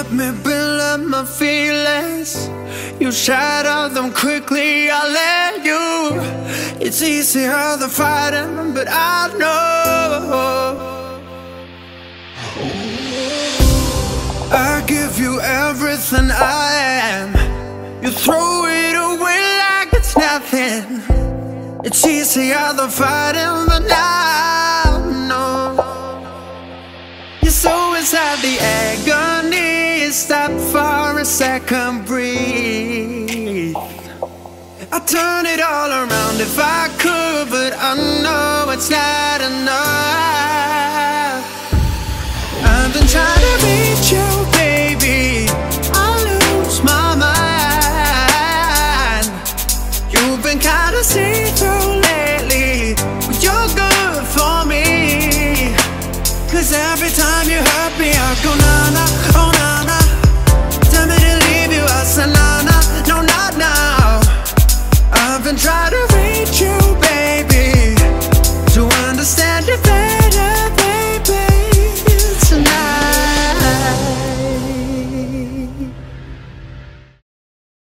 let me build up my feelings. You shatter them quickly, I let you. It's easier than fighting, but I know I give you everything I am. You throw it away like it's nothing. It's easier than fighting, but now no. You're so inside the agony. Stop for a second, breathe. I'd turn it all around if I could, but I know it's not enough. I've been trying